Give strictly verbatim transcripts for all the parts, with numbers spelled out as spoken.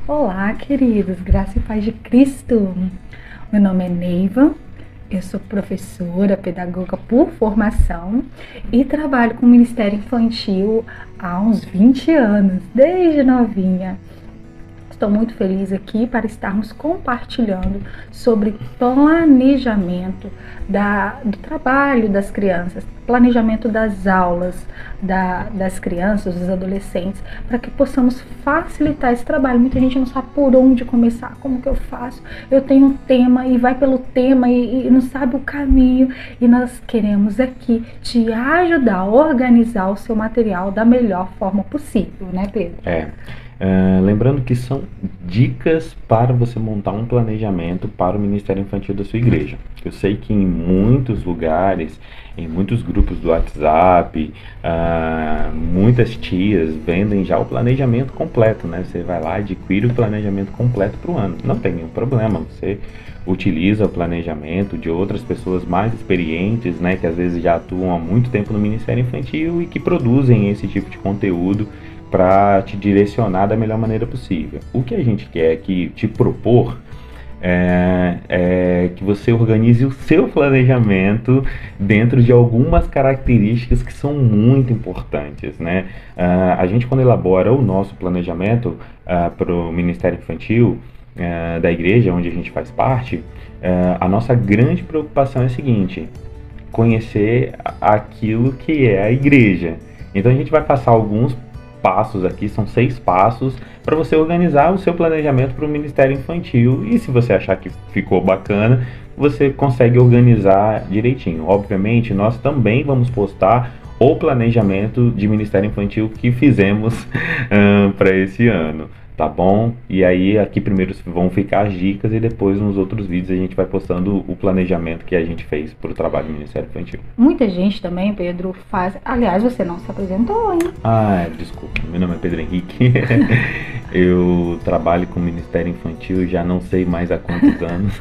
Olá, queridos, graça e paz de Cristo. Meu nome é Neiva, eu sou professora, pedagoga por formação e trabalho com o Ministério Infantil há uns vinte anos, desde novinha. Estou muito feliz aqui para estarmos compartilhando sobre planejamento da, do trabalho das crianças, planejamento das aulas da, das crianças, dos adolescentes, para que possamos facilitar esse trabalho. Muita gente não sabe por onde começar, como que eu faço. Eu tenho um tema e vai pelo tema e, e não sabe o caminho. E nós queremos aqui te ajudar a organizar o seu material da melhor forma possível, né, Pedro? É. Uh, lembrando que são dicas para você montar um planejamento para o Ministério Infantil da sua igreja. Eu sei que em muitos lugares, em muitos grupos do WhatsApp, uh, muitas tias vendem já o planejamento completo, né? Você vai lá e adquire o planejamento completo para o ano. Não tem nenhum problema, você utiliza o planejamento de outras pessoas mais experientes, né? Que às vezes já atuam há muito tempo no Ministério Infantil e que produzem esse tipo de conteúdo para te direcionar da melhor maneira possível. O que a gente quer aqui te propor é, é que você organize o seu planejamento dentro de algumas características que são muito importantes, né? Uh, a gente, quando elabora o nosso planejamento uh, para o Ministério Infantil uh, da igreja, onde a gente faz parte, uh, a nossa grande preocupação é a seguinte: conhecer aquilo que é a igreja. Então a gente vai passar alguns passos aqui, são seis passos para você organizar o seu planejamento para o Ministério Infantil, e se você achar que ficou bacana, você consegue organizar direitinho. Obviamente, nós também vamos postar o planejamento de Ministério Infantil que fizemos uh, para esse ano, tá bom? E aí aqui primeiro vão ficar as dicas e depois nos outros vídeos a gente vai postando o planejamento que a gente fez para o trabalho do Ministério Infantil. Muita gente também, Pedro, faz... Aliás, você não se apresentou, hein? Ah, desculpa, meu nome é Pedro Henrique. Eu trabalho com o Ministério Infantil já não sei mais há quantos anos.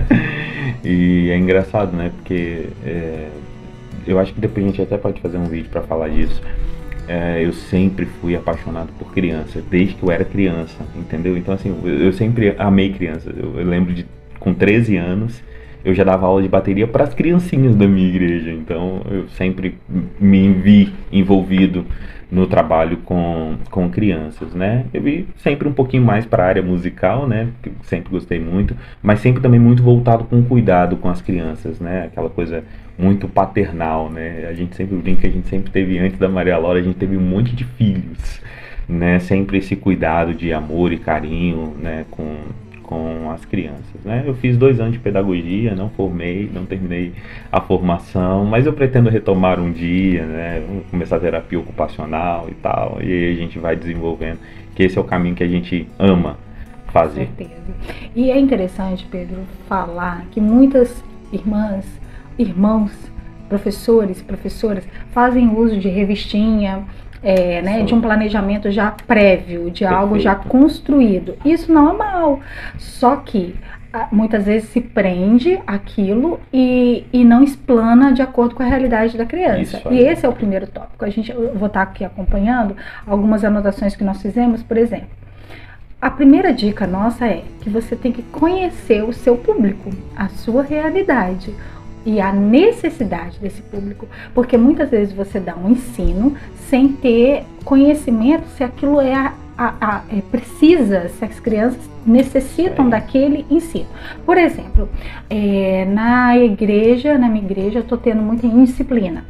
E é engraçado, né? Porque é, eu acho que depois a gente até pode fazer um vídeo para falar disso. É, eu sempre fui apaixonado por criança, desde que eu era criança, entendeu? Então, assim, eu, eu sempre amei criança. Eu, eu lembro de, com treze anos, eu já dava aula de bateria para as criancinhas da minha igreja. Então, eu sempre me vi envolvido no trabalho com, com crianças, né? Eu vi sempre um pouquinho mais para a área musical, né? Que eu sempre gostei muito, mas sempre também muito voltado com cuidado com as crianças, né? Aquela coisa muito paternal, né? A gente sempre brinca que a gente sempre teve, antes da Maria Laura, a gente teve um monte de filhos, né? Sempre esse cuidado de amor e carinho, né? Com, com as crianças, né? Eu fiz dois anos de pedagogia, não formei, não terminei a formação, mas eu pretendo retomar um dia, né? Vamos começar a terapia ocupacional e tal, e aí a gente vai desenvolvendo, que esse é o caminho que a gente ama fazer. Com certeza. E é interessante, Pedro, falar que muitas irmãs, irmãos, professores, professoras fazem uso de revistinha, É, né, de um planejamento já prévio, de algo Perfeito. já construído. Isso não é mal, só que muitas vezes se prende aquilo e, e não explana de acordo com a realidade da criança. E esse é o primeiro tópico. A gente, eu vou estar aqui acompanhando algumas anotações que nós fizemos, por exemplo. A primeira dica nossa é que você tem que conhecer o seu público, a sua realidade e a necessidade desse público, porque muitas vezes você dá um ensino sem ter conhecimento se aquilo é, a, a, a, é precisa, se as crianças necessitam daquele ensino. Por exemplo, é, na igreja, na minha igreja, eu estou tendo muita indisciplina.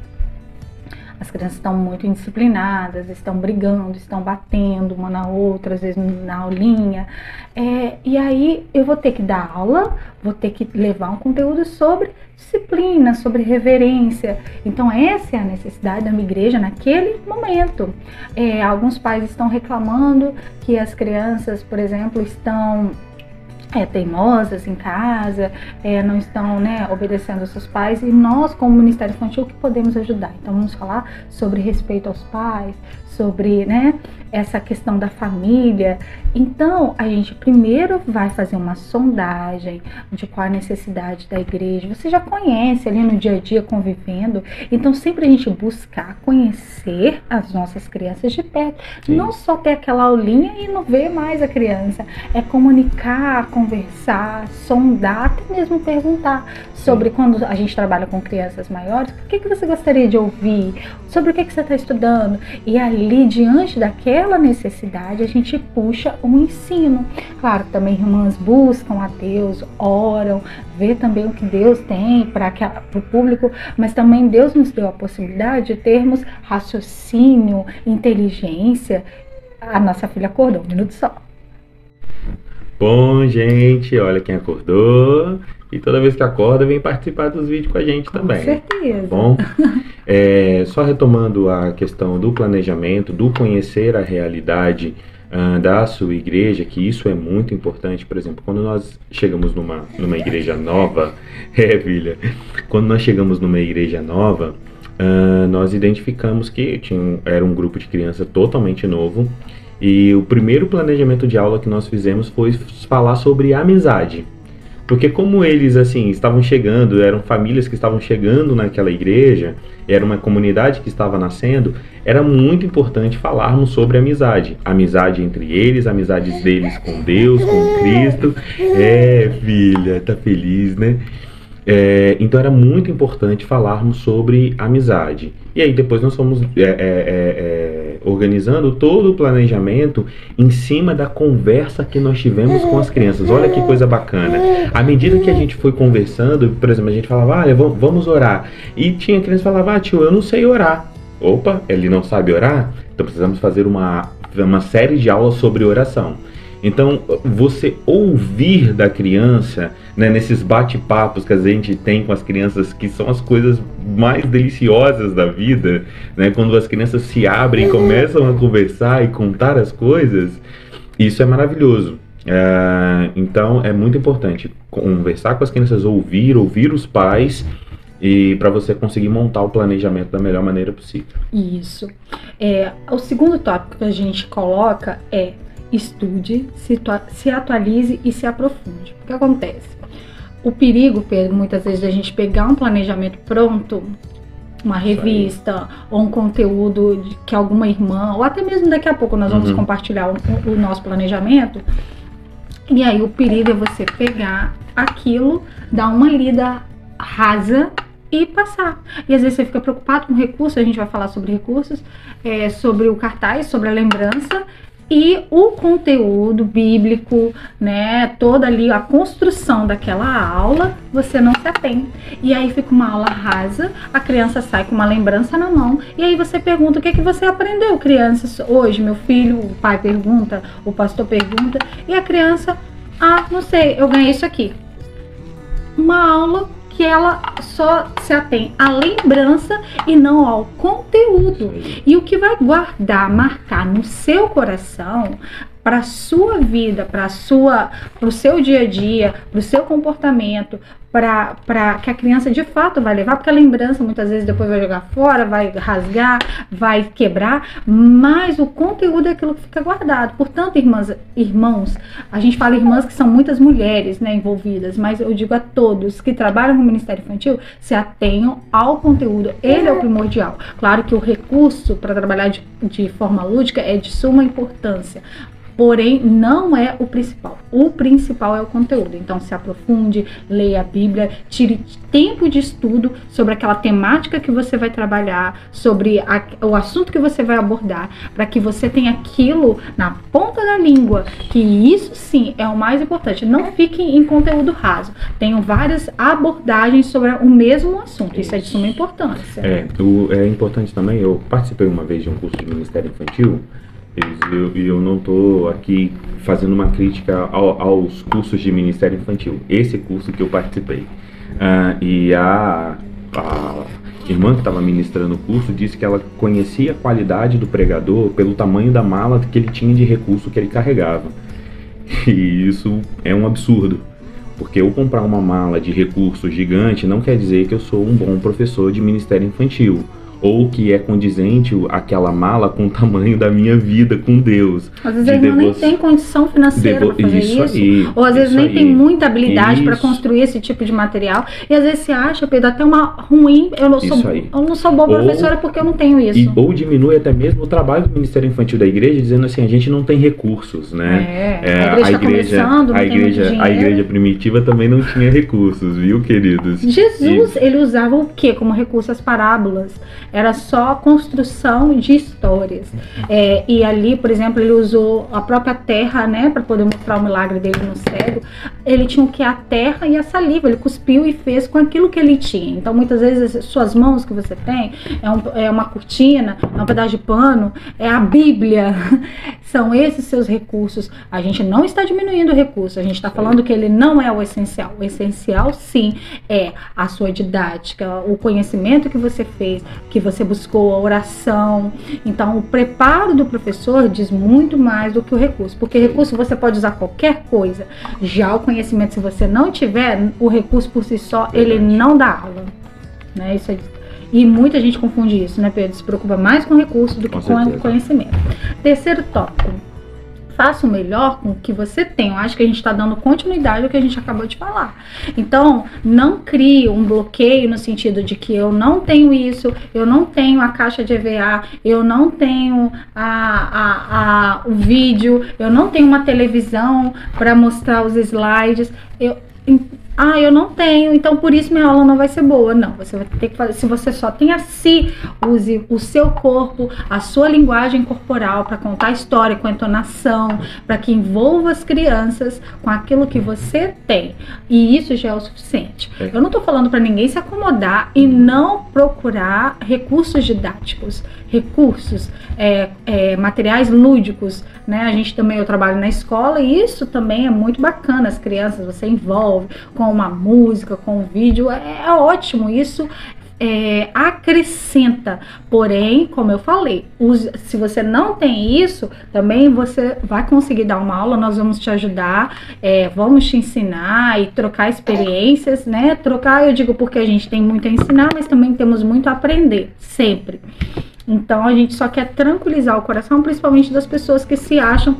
As crianças estão muito indisciplinadas, estão brigando, estão batendo uma na outra, às vezes na aulinha. É, e aí eu vou ter que dar aula, vou ter que levar um conteúdo sobre disciplina, sobre reverência. Então essa é a necessidade da minha igreja naquele momento. É, alguns pais estão reclamando que as crianças, por exemplo, estão É, teimosas em casa, é, não estão, né, obedecendo aos seus pais, e nós, como Ministério Infantil, o que podemos ajudar? Então, vamos falar sobre respeito aos pais, sobre, né, essa questão da família. Então, a gente primeiro vai fazer uma sondagem de qual a necessidade da igreja. Você já conhece ali no dia a dia convivendo, então sempre a gente buscar conhecer as nossas crianças de perto. Sim. Não só ter aquela aulinha e não ver mais a criança, é comunicar, conversar, sondar, até mesmo perguntar sobre quando a gente trabalha com crianças maiores, o que, que você gostaria de ouvir, sobre o que, que você está estudando, e ali, diante daquela necessidade, a gente puxa um ensino. Claro, também irmãs buscam a Deus, oram, vê também o que Deus tem para o público, mas também Deus nos deu a possibilidade de termos raciocínio, inteligência. A nossa filha acordou, um minuto só. Bom, gente, olha quem acordou. E toda vez que acorda, vem participar dos vídeos com a gente também. Com certeza. Bom, é, só retomando a questão do planejamento, do conhecer a realidade uh, da sua igreja, que isso é muito importante. Por exemplo, quando nós chegamos numa, numa igreja nova, é, filha, quando nós chegamos numa igreja nova, uh, nós identificamos que tinha, era um grupo de criança totalmente novo. E o primeiro planejamento de aula que nós fizemos foi falar sobre amizade. Porque como eles, assim, estavam chegando, eram famílias que estavam chegando naquela igreja, era uma comunidade que estava nascendo, era muito importante falarmos sobre amizade. Amizade entre eles, amizades deles com Deus, com Cristo. É, filha, tá feliz, né? É, então era muito importante falarmos sobre amizade. E aí depois nós fomos é, é, é, organizando todo o planejamento em cima da conversa que nós tivemos com as crianças. Olha que coisa bacana. À medida que a gente foi conversando, por exemplo, a gente falava, ah, vamos orar. E tinha criança que falava, ah, tio, eu não sei orar. Opa, ele não sabe orar? Então precisamos fazer uma, uma série de aulas sobre oração. Então, você ouvir da criança, né, nesses bate-papos que a gente tem com as crianças, que são as coisas mais deliciosas da vida, né, quando as crianças se abrem e começam a conversar e contar as coisas, isso é maravilhoso. É, então, é muito importante conversar com as crianças, ouvir, ouvir os pais, e para você conseguir montar o planejamento da melhor maneira possível. Isso. É, o segundo tópico que a gente coloca é estude, se, se atualize e se aprofunde. O que acontece? O perigo, Pedro, muitas vezes, a gente pegar um planejamento pronto, uma revista ou um conteúdo de, que alguma irmã, ou até mesmo daqui a pouco nós vamos uhum. compartilhar o, o nosso planejamento, e aí o perigo é você pegar aquilo, dar uma lida rasa e passar. E às vezes você fica preocupado com recursos, a gente vai falar sobre recursos, é, sobre o cartaz, sobre a lembrança, e o conteúdo bíblico, né, toda ali a construção daquela aula, você não se atém. E aí fica uma aula rasa, a criança sai com uma lembrança na mão, e aí você pergunta, o que é que você aprendeu, crianças, hoje? Meu filho, o pai pergunta, o pastor pergunta, e a criança, ah, não sei, eu ganhei isso aqui. Uma aula que ela só se atém à lembrança e não ao conteúdo. E o que vai guardar, marcar no seu coração, para a sua vida, para sua, para o seu dia a dia, para o seu comportamento, para que a criança de fato vai levar, porque a lembrança muitas vezes depois vai jogar fora, vai rasgar, vai quebrar, mas o conteúdo é aquilo que fica guardado. Portanto, irmãs, irmãos, a gente fala irmãs que são muitas mulheres, né, envolvidas, mas eu digo a todos que trabalham no Ministério Infantil, se atenham ao conteúdo, ele é o primordial. Claro que o recurso para trabalhar de, de forma lúdica é de suma importância, porém não é o principal. O principal é o conteúdo. Então se aprofunde, leia a Bíblia, tire tempo de estudo sobre aquela temática que você vai trabalhar, sobre a, o assunto que você vai abordar, para que você tenha aquilo na ponta da língua, que isso sim é o mais importante. Não fiquem em conteúdo raso. Tenham várias abordagens sobre o mesmo assunto. Isso é de suma importância. É, o, é importante também, eu participei uma vez de um curso de Ministério Infantil, e eu, eu não estou aqui fazendo uma crítica ao, aos cursos de Ministério Infantil. Esse curso que eu participei. Uh, e a, a irmã que estava ministrando o curso disse que ela conhecia a qualidade do pregador pelo tamanho da mala que ele tinha de recurso que ele carregava. E isso é um absurdo. Porque eu comprar uma mala de recurso gigante não quer dizer que eu sou um bom professor de ministério infantil. Ou que é condizente aquela mala com o tamanho da minha vida com Deus. Às vezes ele devo... nem tem condição financeira devo... para fazer isso. isso. Aí, ou às vezes nem aí. tem muita habilidade para construir esse tipo de material. E às vezes você acha, Pedro, até uma ruim, eu não sou, eu não sou boa ou, professora porque eu não tenho isso. E, ou diminui até mesmo o trabalho do Ministério Infantil da igreja, dizendo assim, a gente não tem recursos, né? É, é, a igreja, a, igreja tá começando, não a, igreja, a igreja primitiva também não tinha recursos, viu, queridos? Jesus, e... ele usava o que como recurso? As parábolas. Era só construção de histórias. É, e ali, por exemplo, ele usou a própria terra, né, para poder mostrar o milagre dele no cego. Ele tinha o que? A terra e a saliva. Ele cuspiu e fez com aquilo que ele tinha. Então, muitas vezes, as suas mãos que você tem é, um, é uma cortina, é um pedaço de pano, é a Bíblia. São esses seus recursos. A gente não está diminuindo o recurso. A gente está falando que ele não é o essencial. O essencial, sim, é a sua didática, o conhecimento que você fez, que você buscou, a oração. Então, o preparo do professor diz muito mais do que o recurso, porque recurso você pode usar qualquer coisa. Já o conhecimento, se você não tiver, o recurso por si só, ele não dá aula, né? Isso é... E muita gente confunde isso, né, Pedro? Se preocupa mais com recurso do que com, com conhecimento. Terceiro tópico. Faça o melhor com o que você tem. Eu acho que a gente está dando continuidade ao que a gente acabou de falar. Então, não crie um bloqueio no sentido de que eu não tenho isso, eu não tenho a caixa de E V A, eu não tenho a, a, a, o vídeo, eu não tenho uma televisão para mostrar os slides. Eu, ah, eu não tenho, então por isso minha aula não vai ser boa. Não, você vai ter que fazer. Se você só tem a si, use o seu corpo, a sua linguagem corporal para contar a história com entonação, para que envolva as crianças com aquilo que você tem. E isso já é o suficiente. Eu não tô falando para ninguém se acomodar e não procurar recursos didáticos, recursos, é, é, materiais lúdicos, né? A gente também, eu trabalho na escola e isso também é muito bacana. As crianças, você envolve com uma música, com um vídeo, é, é ótimo, isso é, acrescenta. Porém, como eu falei, use, se você não tem isso, também você vai conseguir dar uma aula, nós vamos te ajudar, é, vamos te ensinar e trocar experiências, né? Trocar, eu digo porque a gente tem muito a ensinar, mas também temos muito a aprender, sempre. Então, a gente só quer tranquilizar o coração, principalmente das pessoas que se acham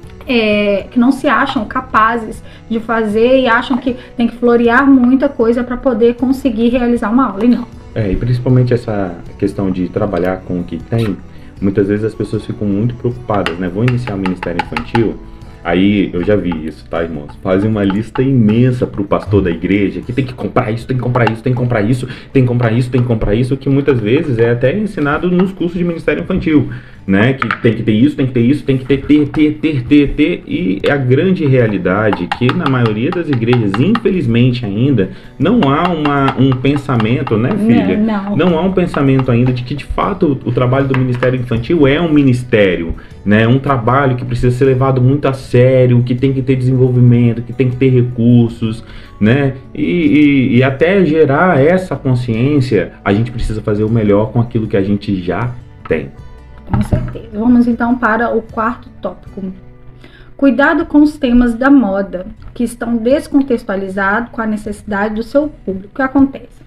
É, que não se acham capazes de fazer e acham que tem que florear muita coisa para poder conseguir realizar uma aula, e não. É, e principalmente essa questão de trabalhar com o que tem, muitas vezes as pessoas ficam muito preocupadas, né? Vou iniciar o Ministério Infantil, aí eu já vi isso, tá, irmãos? Fazem uma lista imensa pro pastor da igreja, que tem que comprar isso, tem que comprar isso, tem que comprar isso, tem que comprar isso, tem que comprar isso, que muitas vezes é até ensinado nos cursos de Ministério Infantil, né? Que tem que ter isso, tem que ter isso, tem que ter, ter, ter, ter, ter, ter, e a grande realidade é que na maioria das igrejas, infelizmente ainda, não há uma, um pensamento, né, filha? Não, não. Não há um pensamento ainda de que, de fato, o, o trabalho do Ministério Infantil é um ministério, né? Um trabalho que precisa ser levado muito a sério, que tem que ter desenvolvimento, que tem que ter recursos, né? E, e, e até gerar essa consciência, a gente precisa fazer o melhor com aquilo que a gente já tem. Com certeza. Vamos então para o quarto tópico. Cuidado com os temas da moda, que estão descontextualizados com a necessidade do seu público. O que acontece?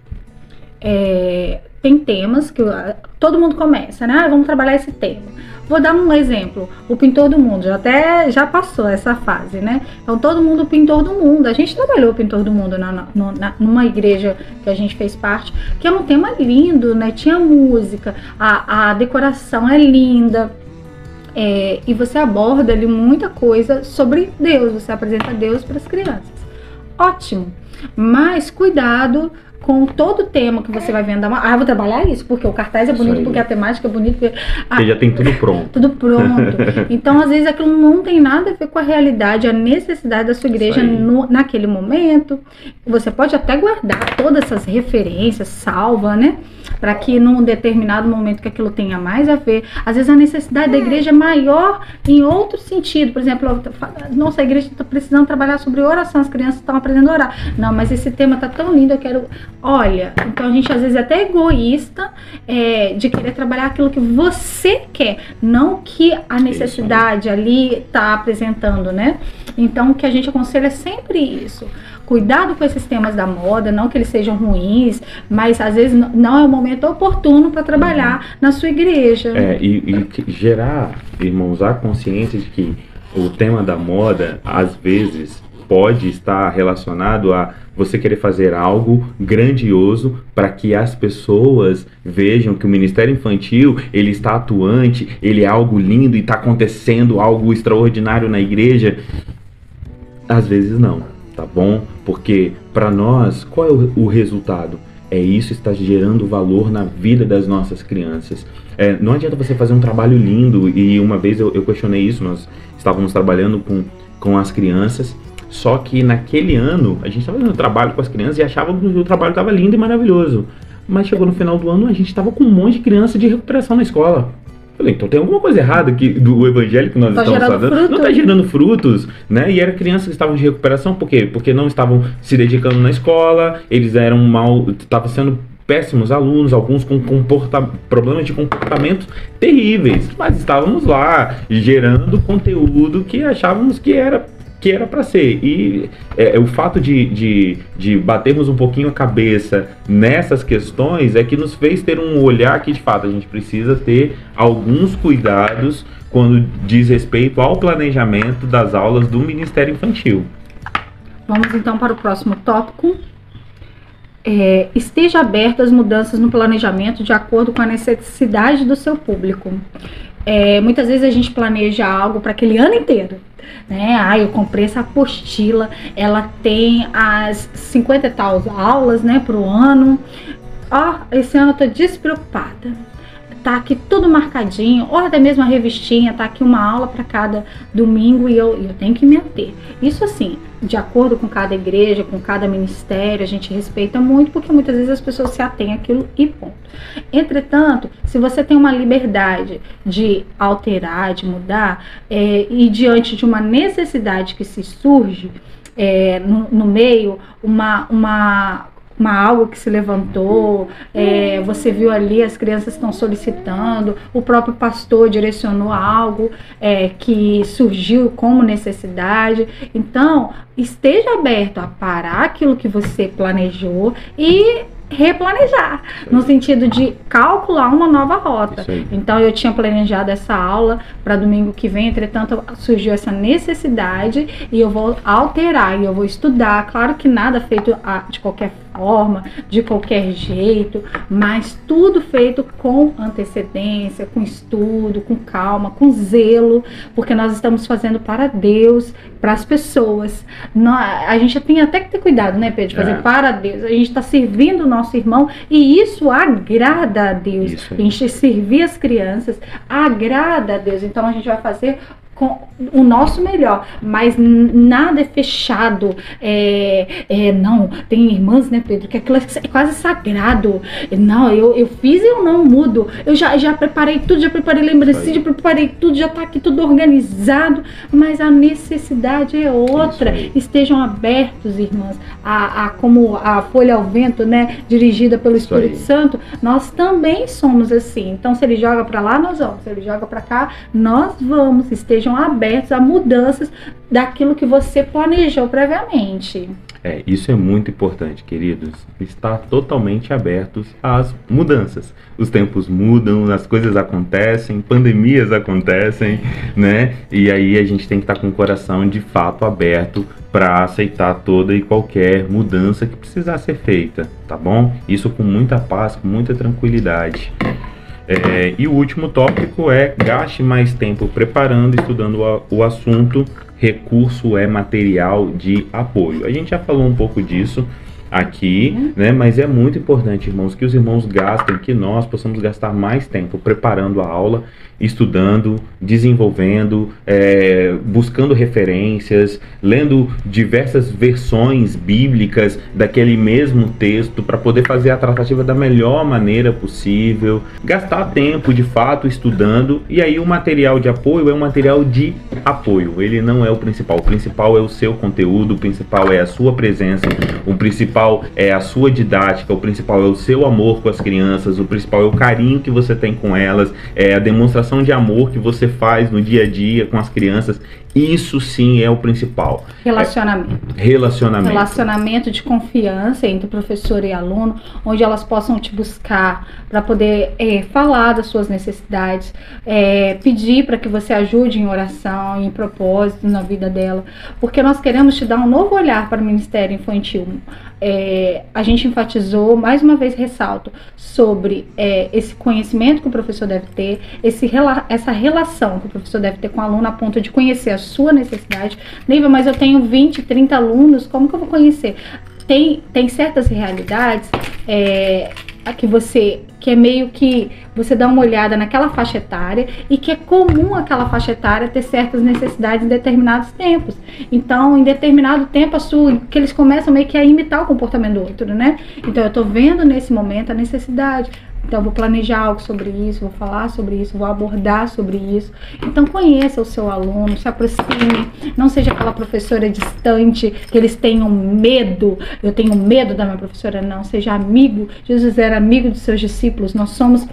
É, tem temas que todo mundo começa, né? Ah, vamos trabalhar esse tema. Vou dar um exemplo, o pintor do mundo, já até já passou essa fase, né? Então todo mundo pintor do mundo, a gente trabalhou o pintor do mundo na, na, na, numa igreja que a gente fez parte, que é um tema lindo, né? Tinha música, a, a decoração é linda, é, e você aborda ali muita coisa sobre Deus, você apresenta Deus para as crianças. Ótimo, mas cuidado com todo o tema que você vai vendo. Ah, eu vou trabalhar isso, porque o cartaz é bonito, porque a temática é bonita. Porque, ah, porque já tem tudo pronto. Tudo pronto. Então, às vezes, aquilo não tem nada a ver com a realidade, a necessidade da sua igreja no, naquele momento. Você pode até guardar todas essas referências, salva, né? Para que num determinado momento que aquilo tenha mais a ver. Às vezes, a necessidade da igreja é maior em outro sentido. Por exemplo, nossa, a igreja está precisando trabalhar sobre oração, as crianças estão aprendendo a orar. Não, mas esse tema tá tão lindo, eu quero... Olha, então a gente às vezes é até egoísta é, de querer trabalhar aquilo que você quer, não que a necessidade ali tá apresentando, né? Então o que a gente aconselha é sempre isso. Cuidado com esses temas da moda, não que eles sejam ruins, mas às vezes não é o momento oportuno para trabalhar uhum. na sua igreja. É, e, e gerar, irmãos, a consciência de que o tema da moda, às vezes, pode estar relacionado a você querer fazer algo grandioso para que as pessoas vejam que o Ministério Infantil, ele está atuante, ele é algo lindo e está acontecendo algo extraordinário na igreja. Às vezes não. Tá bom? Porque para nós, qual é o, o resultado? É isso, está gerando valor na vida das nossas crianças. É, não adianta você fazer um trabalho lindo, e uma vez eu, eu questionei isso, nós estávamos trabalhando com, com as crianças, só que naquele ano a gente estava fazendo trabalho com as crianças e achávamos que o trabalho estava lindo e maravilhoso. Mas chegou no final do ano, a gente estava com um monte de criança de recuperação na escola. Falei, então tem alguma coisa errada aqui do evangelho que nós tá estamos fazendo. Fruto. Não está gerando frutos, né? E eram crianças que estavam de recuperação, por quê? Porque não estavam se dedicando na escola, eles eram mal, estavam sendo péssimos alunos, alguns com comporta, problemas de comportamento terríveis. Mas estávamos lá, gerando conteúdo que achávamos que era que era para ser. E é, o fato de, de, de batermos um pouquinho a cabeça nessas questões é que nos fez ter um olhar que, de fato, a gente precisa ter alguns cuidados quando diz respeito ao planejamento das aulas do Ministério Infantil. Vamos então para o próximo tópico. É, esteja aberto às mudanças no planejamento de acordo com a necessidade do seu público. É, muitas vezes a gente planeja algo para aquele ano inteiro, né? Ah, eu comprei essa apostila, ela tem as cinquenta e tal aulas, né, para o ano. Ó, esse ano eu tô despreocupada. Tá aqui tudo marcadinho, ou até mesmo a revistinha, tá aqui uma aula para cada domingo e eu, eu tenho que me ater. Isso assim, de acordo com cada igreja, com cada ministério, a gente respeita muito, porque muitas vezes as pessoas se atêm àquilo e ponto. Entretanto, se você tem uma liberdade de alterar, de mudar, é, e diante de uma necessidade que se surge é, no, no meio, uma... uma uma algo que se levantou, é, você viu ali, as crianças estão solicitando, o próprio pastor direcionou algo é, que surgiu como necessidade. Então, esteja aberto a parar aquilo que você planejou e replanejar, no sentido de calcular uma nova rota. Então eu tinha planejado essa aula para domingo que vem, entretanto surgiu essa necessidade e eu vou alterar, e eu vou estudar. Claro que nada feito de qualquer forma, de qualquer jeito, mas tudo feito com antecedência, com estudo, com calma, com zelo, porque nós estamos fazendo para Deus, para as pessoas. Não, a gente tem até que ter cuidado, né, Pedro, de fazer é. para Deus. A gente está servindo o nosso irmão e isso agrada a Deus. A gente servir as crianças agrada a Deus. Então a gente vai fazer com o nosso melhor, mas nada é fechado. É, é, não, tem irmãs, né, Pedro, que aquilo é quase sagrado. Não, eu, eu fiz e eu não mudo. Eu já, já preparei tudo, já preparei lembrança, já preparei tudo, já tá aqui tudo organizado, mas a necessidade é outra. Estejam abertos, irmãs, a, a como a folha ao vento, né, dirigida pelo Isso Espírito aí. Santo, nós também somos assim. Então, se ele joga para lá, nós vamos. Se ele joga para cá, nós vamos. Estejam abertos a mudanças daquilo que você planejou previamente. É, isso é muito importante, queridos. Estar totalmente abertos às mudanças. Os tempos mudam, as coisas acontecem, pandemias acontecem, né? E aí a gente tem que estar com o coração de fato aberto para aceitar toda e qualquer mudança que precisar ser feita, tá bom? Isso com muita paz, com muita tranquilidade. É, e o último tópico é: gaste mais tempo preparando e estudando o, o assunto. Recurso é material de apoio. A gente já falou um pouco disso aqui, uhum. né? Mas é muito importante, irmãos, que os irmãos gastem, que nós possamos gastar mais tempo preparando a aula estudando, desenvolvendo, é, buscando referências, lendo diversas versões bíblicas daquele mesmo texto para poder fazer a tratativa da melhor maneira possível, gastar tempo de fato estudando. E aí o material de apoio é um material de apoio, ele não é o principal. O principal é o seu conteúdo, o principal é a sua presença, o principal é a sua didática, o principal é o seu amor com as crianças, o principal é o carinho que você tem com elas, é a demonstração de amor que você faz no dia a dia com as crianças. Isso sim é o principal. Relacionamento. É, relacionamento. Relacionamento de confiança entre professor e aluno, onde elas possam te buscar para poder é, falar das suas necessidades, é, pedir para que você ajude em oração, em propósito na vida dela, porque nós queremos te dar um novo olhar para o Ministério Infantil. É, a gente enfatizou, mais uma vez ressalto, sobre é, esse conhecimento que o professor deve ter, esse, essa relação que o professor deve ter com o aluno a ponto de conhecer a sua necessidade. Neiva, mas eu tenho vinte, trinta alunos, como que eu vou conhecer? Tem, tem certas realidades é, que você, que é meio que você dá uma olhada naquela faixa etária e que é comum aquela faixa etária ter certas necessidades em determinados tempos. Então, em determinado tempo, a sua, que eles começam meio que a imitar o comportamento do outro, né? Então, eu tô vendo nesse momento a necessidade. Então, eu vou planejar algo sobre isso, vou falar sobre isso, vou abordar sobre isso. Então, conheça o seu aluno, se aproxime, não seja aquela professora distante, que eles tenham medo. Eu tenho medo da minha professora, não. Seja amigo. Jesus era amigo dos seus discípulos. Nós somos,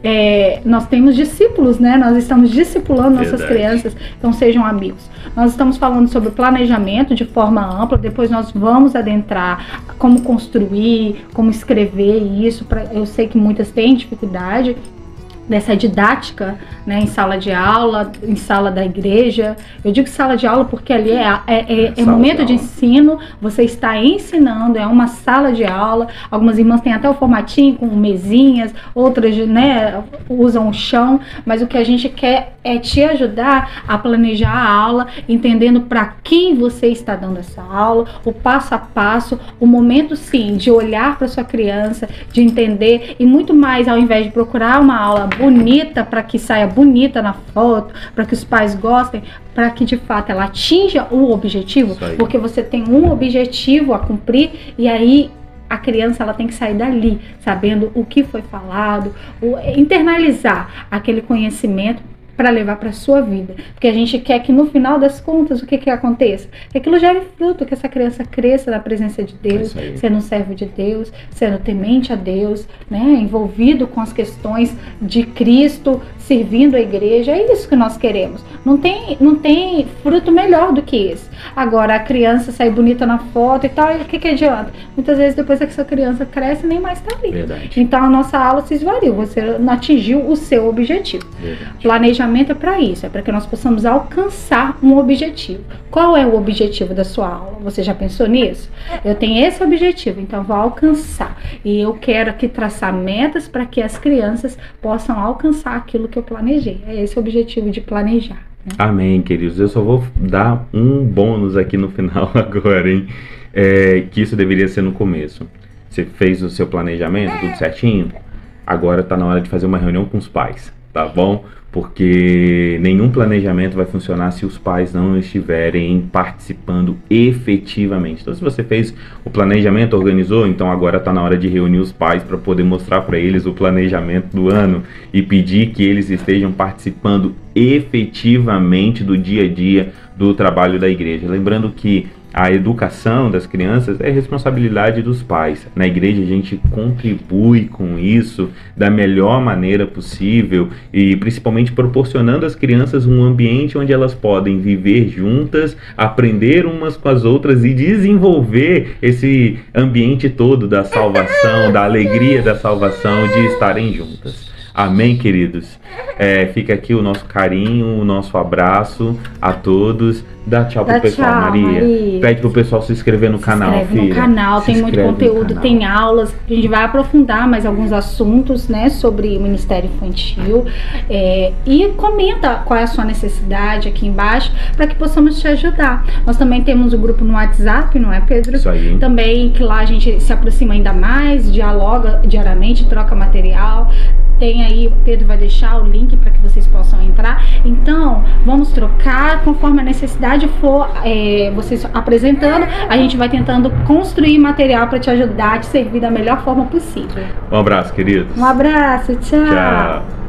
é, nós temos discípulos, né? Nós estamos discipulando nossas Verdade. crianças, então sejam amigos. Nós estamos falando sobre planejamento de forma ampla, depois nós vamos adentrar como construir, como escrever isso. Pra, eu sei que muitas têm dificuldade dessa didática, né, em sala de aula, em sala da igreja. Eu digo sala de aula porque ali é, é, é, é momento de, de ensino, você está ensinando, é uma sala de aula. Algumas irmãs têm até o formatinho com mesinhas, outras, né, usam o chão, mas o que a gente quer é te ajudar a planejar a aula, entendendo para quem você está dando essa aula, o passo a passo, o momento sim de olhar para sua criança, de entender, e muito mais, ao invés de procurar uma aula bonita para que saia bonita na foto, para que os pais gostem, para que de fato ela atinja o objetivo, porque você tem um objetivo a cumprir, e aí a criança ela tem que sair dali sabendo o que foi falado, o, internalizar aquele conhecimento para levar para a sua vida, porque a gente quer que no final das contas o que que aconteça? Que aquilo gere fruto, que essa criança cresça na presença de Deus, é sendo um servo de Deus, sendo temente a Deus, né, envolvido com as questões de Cristo, servindo a igreja. É isso que nós queremos. Não tem, não tem fruto melhor do que esse. Agora, a criança sai bonita na foto e tal, e o que que adianta? Muitas vezes depois que essa criança cresce, nem mais está ali. Verdade. Então a nossa aula se esvaiu, você não atingiu o seu objetivo. Verdade. Planejamento é para isso, é para que nós possamos alcançar um objetivo. Qual é o objetivo da sua aula? Você já pensou nisso? Eu tenho esse objetivo, então vou alcançar. E eu quero aqui traçar metas para que as crianças possam alcançar aquilo que eu planejei. É esse o objetivo de planejar. Né? Amém, queridos. Eu só vou dar um bônus aqui no final agora, hein? É, que isso deveria ser no começo. Você fez o seu planejamento, tudo certinho? Agora tá na hora de fazer uma reunião com os pais, tá bom? Porque nenhum planejamento vai funcionar se os pais não estiverem participando efetivamente. Então, se você fez o planejamento, organizou, então agora está na hora de reunir os pais para poder mostrar para eles o planejamento do ano e pedir que eles estejam participando efetivamente do dia a dia do trabalho da igreja. Lembrando que a educação das crianças é responsabilidade dos pais. Na igreja a gente contribui com isso da melhor maneira possível e principalmente proporcionando às crianças um ambiente onde elas podem viver juntas, aprender umas com as outras e desenvolver esse ambiente todo da salvação, da alegria da salvação, de estarem juntas. Amém, queridos? É, fica aqui o nosso carinho, o nosso abraço a todos. Dá tchau Dá pro pessoal, tchau, Maria. Maria. Pede pro pessoal se inscrever no se canal, filha. Se inscreve no canal, se tem muito conteúdo, tem aulas. A gente vai aprofundar mais alguns assuntos, né, sobre o Ministério Infantil. É, e comenta qual é a sua necessidade aqui embaixo, para que possamos te ajudar. Nós também temos o grupo no WhatsApp, não é, Pedro? Isso aí. Também, que lá a gente se aproxima ainda mais, dialoga diariamente, troca material. tem aí, o Pedro vai deixar o link para que vocês possam entrar. Então, vamos trocar conforme a necessidade for, é, vocês apresentando, a gente vai tentando construir material para te ajudar, te servir da melhor forma possível. Um abraço, queridos. Um abraço, tchau. Tchau.